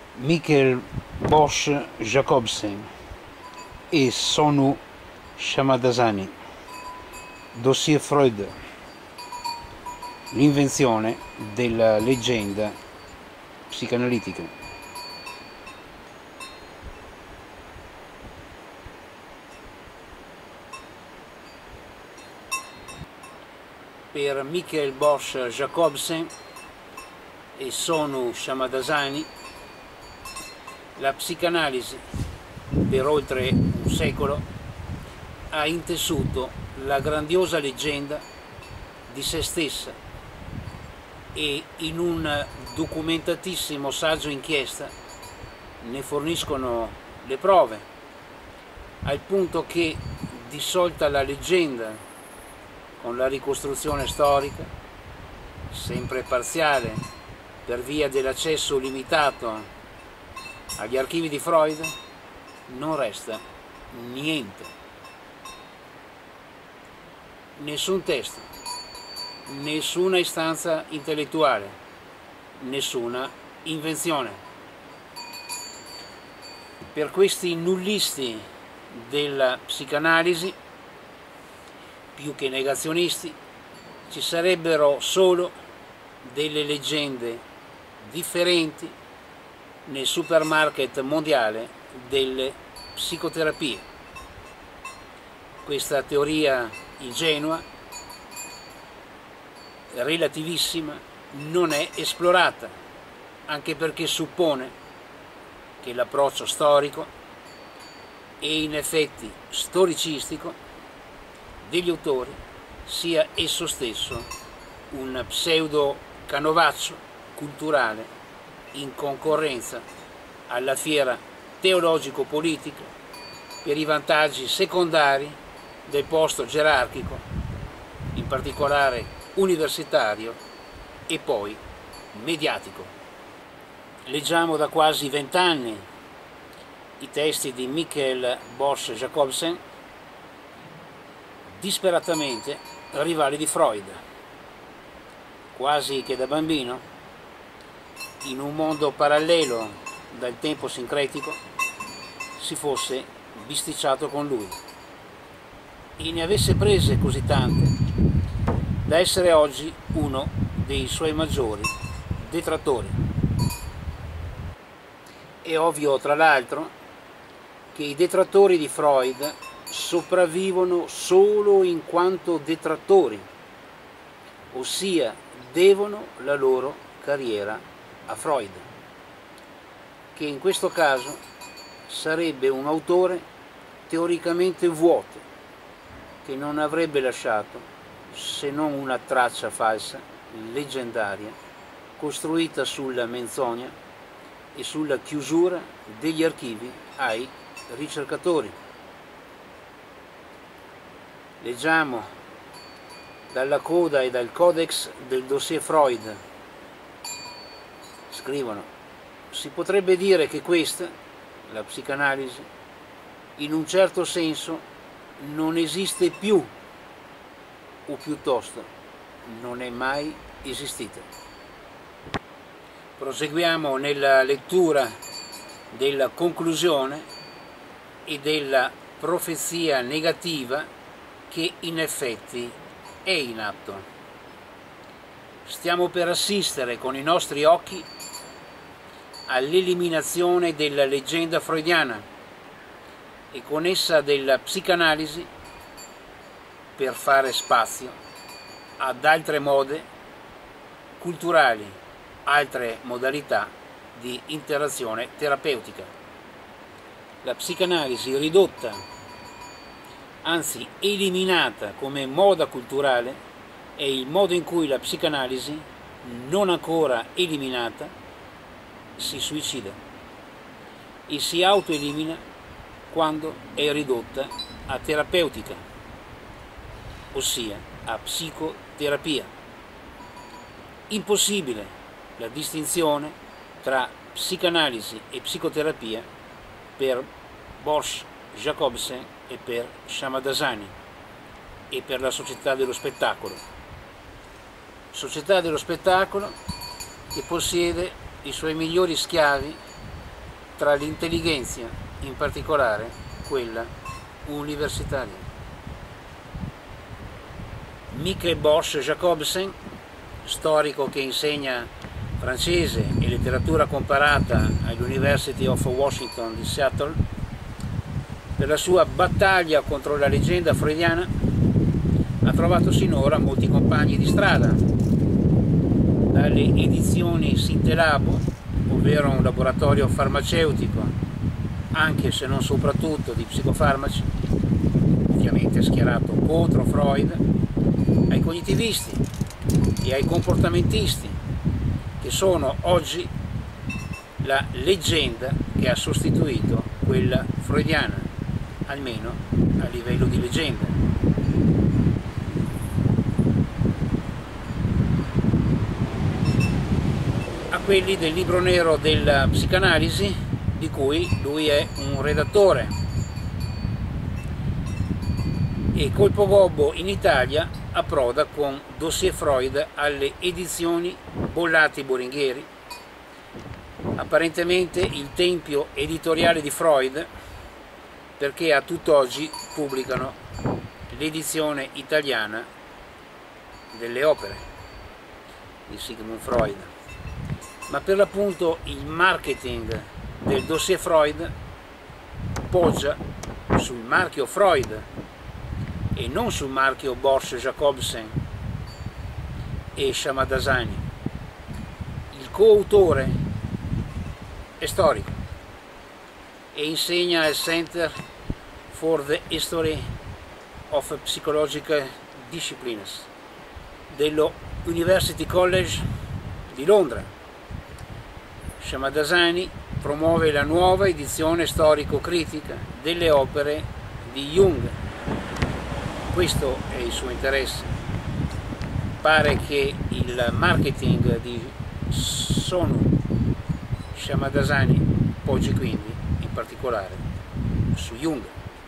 Mikkel Bosch Jacobsen e Sonu Shamadasani. Dossier Freud. L'invenzione della leggenda psicanalitica. Per Mikkel Bosch Jacobsen e Sonu Shamadasani la psicanalisi per oltre un secolo ha intessuto la grandiosa leggenda di se stessa e in un documentatissimo saggio inchiesta ne forniscono le prove, al punto che, dissolta la leggenda con la ricostruzione storica, sempre parziale per via dell'accesso limitato agli archivi di Freud, non resta niente. Nessun testo, nessuna istanza intellettuale, nessuna invenzione. Per questi nullisti della psicanalisi, più che negazionisti, ci sarebbero solo delle leggende differenti nel supermarket mondiale delle psicoterapie. Questa teoria ingenua, relativissima, non è esplorata, anche perché suppone che l'approccio storico e in effetti storicistico degli autori sia esso stesso un pseudo canovaccio culturale in concorrenza alla fiera teologico-politica per i vantaggi secondari del posto gerarchico, in particolare universitario e poi mediatico. Leggiamo da quasi 20 anni i testi di Mikkel Bosch Jacobsen, disperatamente rivali di Freud, quasi che da bambino, in un mondo parallelo dal tempo sincretico, si fosse bisticciato con lui e ne avesse prese così tante da essere oggi uno dei suoi maggiori detrattori. È ovvio, tra l'altro, che i detrattori di Freud sopravvivono solo in quanto detrattori, ossia devono la loro carriera a Freud, che in questo caso sarebbe un autore teoricamente vuoto, che non avrebbe lasciato se non una traccia falsa, leggendaria, costruita sulla menzogna e sulla chiusura degli archivi ai ricercatori. Leggiamo dalla coda e dal codex del dossier Freud. Scrivono: si potrebbe dire che questa, la psicanalisi, in un certo senso non esiste più, o piuttosto non è mai esistita. Proseguiamo nella lettura della conclusione e della profezia negativa che in effetti è in atto. Stiamo per assistere con i nostri occhi all'eliminazione della leggenda freudiana e con essa della psicanalisi per fare spazio ad altre mode culturali, altre modalità di interazione terapeutica. La psicanalisi ridotta, anzi eliminata come moda culturale, è il modo in cui la psicanalisi, non ancora eliminata, si suicida e si autoelimina quando è ridotta a terapeutica, ossia a psicoterapia. Impossibile la distinzione tra psicanalisi e psicoterapia per Bosch Jacobsen e per Shamadasani e per la società dello spettacolo. Società dello spettacolo che possiede i suoi migliori schiavi tra l'intelligenza, in particolare quella universitaria. Michael Borch-Jacobsen, storico che insegna francese e letteratura comparata all'University of Washington di Seattle, per la sua battaglia contro la leggenda freudiana ha trovato sinora molti compagni di strada, dalle edizioni Sintelabo, ovvero un laboratorio farmaceutico, anche se non soprattutto di psicofarmaci, ovviamente schierato contro Freud, ai cognitivisti e ai comportamentisti, che sono oggi la leggenda che ha sostituito quella freudiana, almeno a livello di leggenda. A quelli del libro nero della psicanalisi, di cui lui è un redattore. E Colpo Gobbo in Italia approda con Dossier Freud alle edizioni Bollati Boringhieri, apparentemente il tempio editoriale di Freud, perché a tutt'oggi pubblicano l'edizione italiana delle opere di Sigmund Freud. Ma per l'appunto il marketing del Dossier Freud poggia sul marchio Freud e non sul marchio Borch-Jacobsen e Shamadasani. Il coautore è storico e insegna al Center for the History of Psychological Disciplines dello University College di Londra. Shamadasani promuove la nuova edizione storico-critica delle opere di Jung. Questo è il suo interesse. Pare che il marketing di Sonu Shamadasani poggi quindi in particolare su Jung.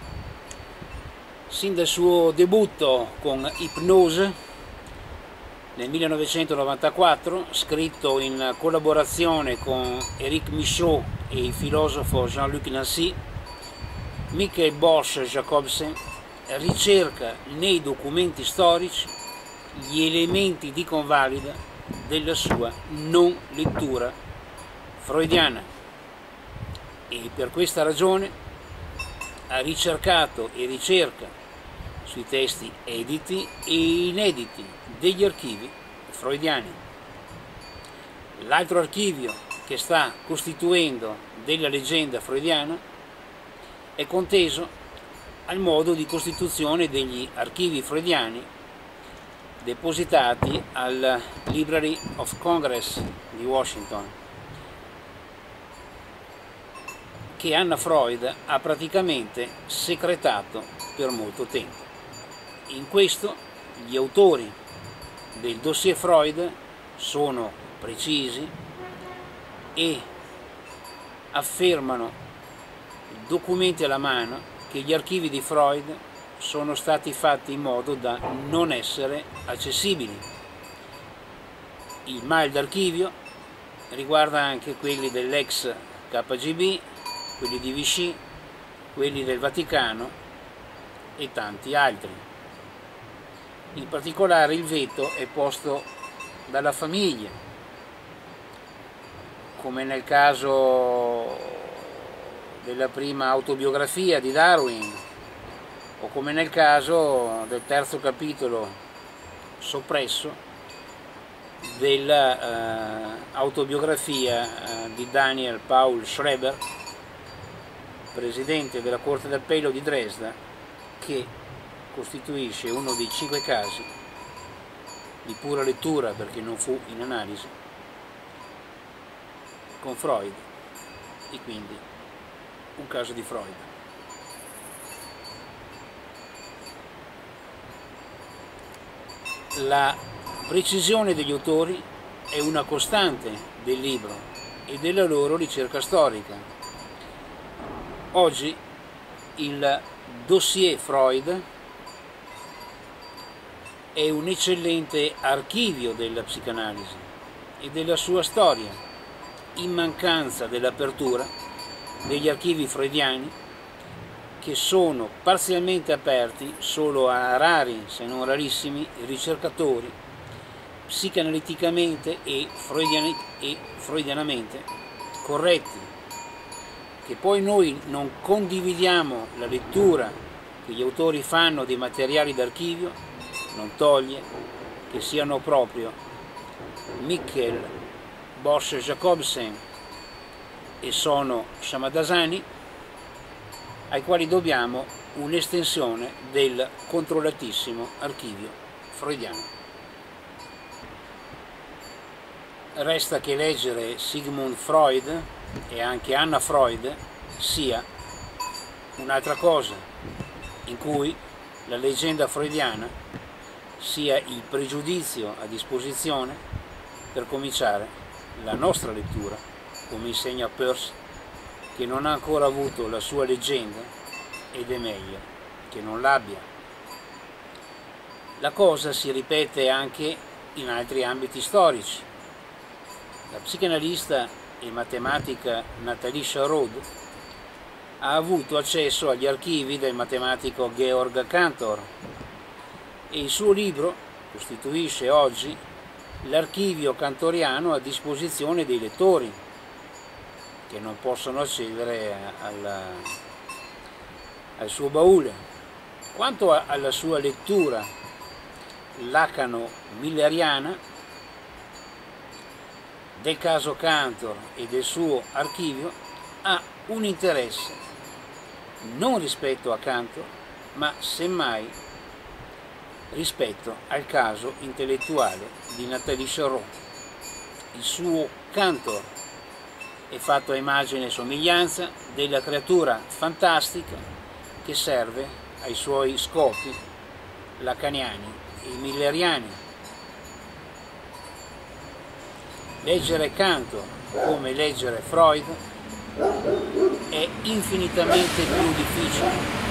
Sin dal suo debutto con Ipnose nel 1994, scritto in collaborazione con Éric Michaud e il filosofo Jean-Luc Nancy, Michael Borch-Jacobsen ricerca nei documenti storici gli elementi di convalida della sua non lettura freudiana e per questa ragione ha ricercato e ricerca sui testi editi e inediti degli archivi freudiani. L'altro archivio che sta costituendo della leggenda freudiana è conteso al modo di costituzione degli archivi freudiani depositati al Library of Congress di Washington, che Anna Freud ha praticamente secretato per molto tempo. In questo gli autori del dossier Freud sono precisi e affermano, documenti alla mano, che gli archivi di Freud sono stati fatti in modo da non essere accessibili. Il mal d'archivio riguarda anche quelli dell'ex KGB, quelli di Vichy, quelli del Vaticano e tanti altri. In particolare il veto è posto dalla famiglia, come nel caso della prima autobiografia di Darwin, o come nel caso del terzo capitolo soppresso dell'autobiografia di Daniel Paul Schreber, presidente della Corte d'Appello di Dresda, che costituisce uno dei 5 casi di pura lettura, perché non fu in analisi, con Freud, e quindi un caso di Freud. La precisione degli autori è una costante del libro e della loro ricerca storica. Oggi il dossier Freud è un eccellente archivio della psicanalisi e della sua storia, in mancanza dell'apertura degli archivi freudiani, che sono parzialmente aperti solo a rari, se non rarissimi, ricercatori psicanaliticamente e freudianamente corretti, che poi noi non condividiamo la lettura che gli autori fanno dei materiali d'archivio, non toglie che siano proprio Mikkel Bosch-Jacobsen e sono Shamadasani, ai quali dobbiamo un'estensione del controllatissimo archivio freudiano. Resta che leggere Sigmund Freud e anche Anna Freud sia un'altra cosa, in cui la leggenda freudiana sia il pregiudizio a disposizione per cominciare la nostra lettura, come insegna Peirce, che non ha ancora avuto la sua leggenda ed è meglio che non l'abbia. La cosa si ripete anche in altri ambiti storici. La psicanalista e matematica Nathalie Charod ha avuto accesso agli archivi del matematico Georg Cantor e il suo libro costituisce oggi l'archivio cantoriano a disposizione dei lettori, che non possono accedere al suo baule. Quanto alla sua lettura lacano-milleriana del caso Cantor e del suo archivio, ha un interesse non rispetto a Cantor, ma semmai rispetto al caso intellettuale di Nathalie Charod. Il suo Cantor è fatto a immagine e somiglianza della creatura fantastica che serve ai suoi scopi lacaniani e milleriani. Leggere Cantor come leggere Freud è infinitamente più difficile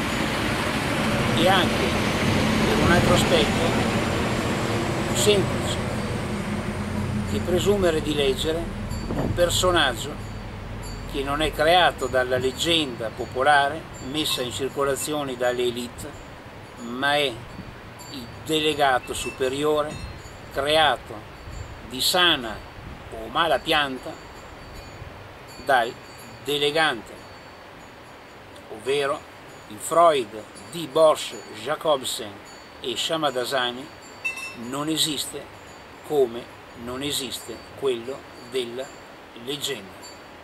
e anche, per un altro aspetto, più semplice che presumere di leggere un personaggio che non è creato dalla leggenda popolare messa in circolazione dalle élite, ma è il delegato superiore creato di sana o mala pianta dal delegante, ovvero il Freud di Bosch, Jacobsen e Shamadasani non esiste come non esiste quello della leggenda.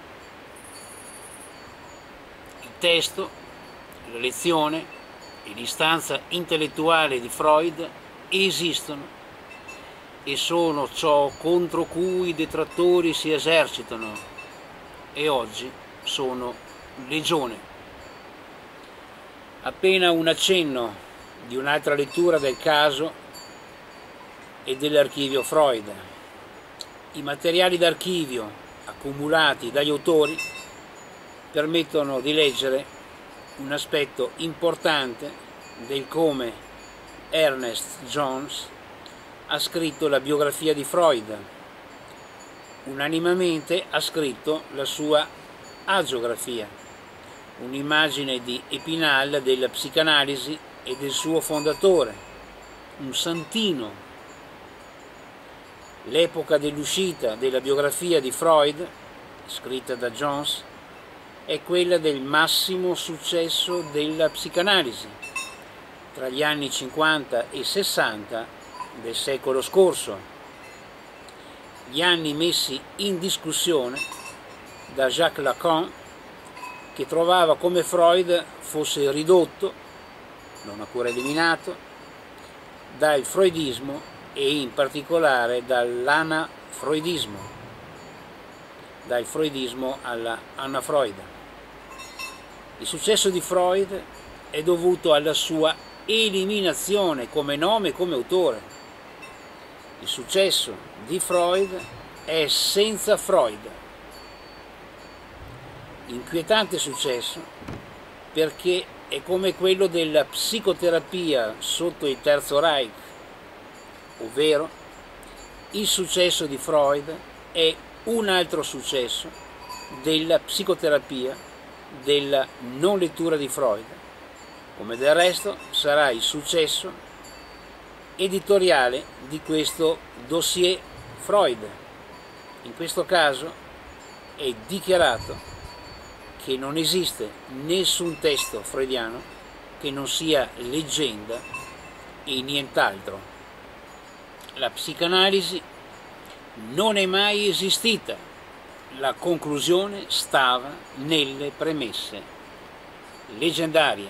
Il testo, la lezione e l'istanza intellettuale di Freud esistono e sono ciò contro cui i detrattori si esercitano e oggi sono legione. Appena un accenno di un'altra lettura del caso e dell'archivio Freud. I materiali d'archivio accumulati dagli autori permettono di leggere un aspetto importante del come Ernest Jones ha scritto la biografia di Freud. Unanimamente ha scritto la sua agiografia, un'immagine di Epinal della psicanalisi e del suo fondatore, un santino. L'epoca dell'uscita della biografia di Freud, scritta da Jones, è quella del massimo successo della psicanalisi, tra gli anni 50 e 60 del secolo scorso, gli anni messi in discussione da Jacques Lacan, che trovava come Freud fosse ridotto, non ancora eliminato, dal freudismo e in particolare dall'anafreudismo, dal freudismo alla Anna Freud. Il successo di Freud è dovuto alla sua eliminazione come nome e come autore. Il successo di Freud è senza Freud. Inquietante successo perché è come quello della psicoterapia sotto il Terzo Reich, ovvero il successo di Freud è un altro successo della psicoterapia della non lettura di Freud, come del resto sarà il successo editoriale di questo dossier Freud. In questo caso è dichiarato che non esiste nessun testo freudiano che non sia leggenda e nient'altro. La psicanalisi non è mai esistita, la conclusione stava nelle premesse leggendarie.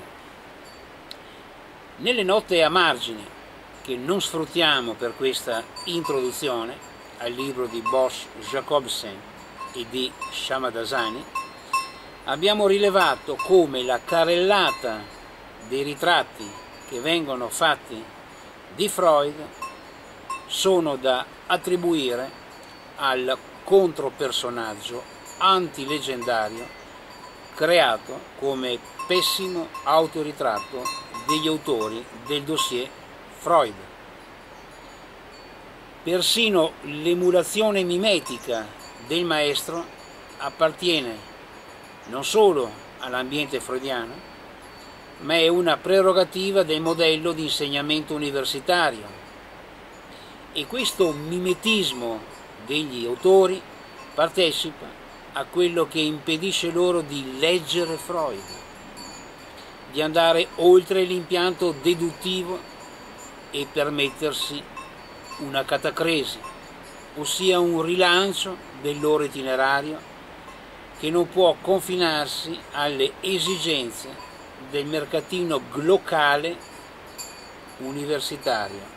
Nelle note a margine, che non sfruttiamo per questa introduzione al libro di Bosch Jacobsen e di Shamadasani, abbiamo rilevato come la carrellata dei ritratti che vengono fatti di Freud sono da attribuire al contropersonaggio antileggendario creato come pessimo autoritratto degli autori del dossier Freud. Persino l'emulazione mimetica del maestro appartiene non solo all'ambiente freudiano, ma è una prerogativa del modello di insegnamento universitario. E questo mimetismo degli autori partecipa a quello che impedisce loro di leggere Freud, di andare oltre l'impianto deduttivo e permettersi una catacresi, ossia un rilancio del loro itinerario che non può confinarsi alle esigenze del mercatino glocale universitario.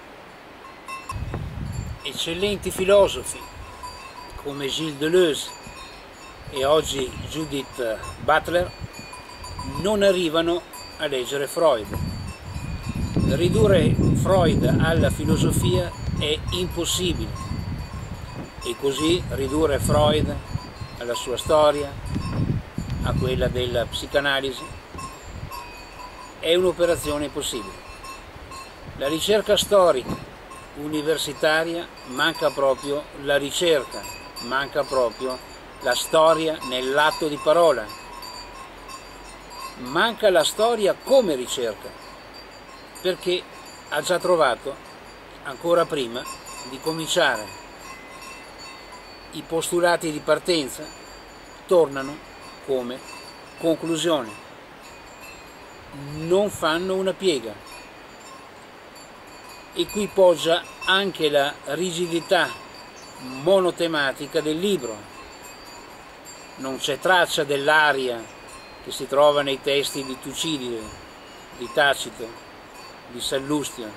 Eccellenti filosofi come Gilles Deleuze e oggi Judith Butler non arrivano a leggere Freud. Ridurre Freud alla filosofia è impossibile e così ridurre Freud alla sua storia, a quella della psicanalisi, è un'operazione impossibile. La ricerca storica universitaria manca proprio la ricerca, manca proprio la storia nell'atto di parola, manca la storia come ricerca, perché ha già trovato, ancora prima di cominciare, i postulati di partenza tornano come conclusione, non fanno una piega. E qui poggia anche la rigidità monotematica del libro. Non c'è traccia dell'aria che si trova nei testi di Tucidide, di Tacito, di Sallustio.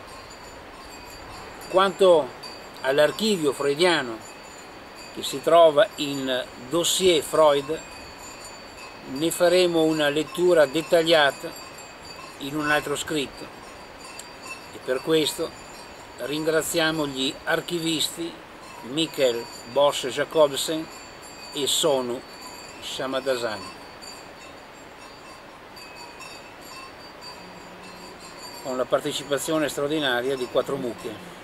Quanto all'archivio freudiano che si trova in dossier Freud, ne faremo una lettura dettagliata in un altro scritto e per questo ringraziamo gli archivisti Michael Bosch Jacobsen e Sonu Shamadasani. Con la partecipazione straordinaria di 4 mucche.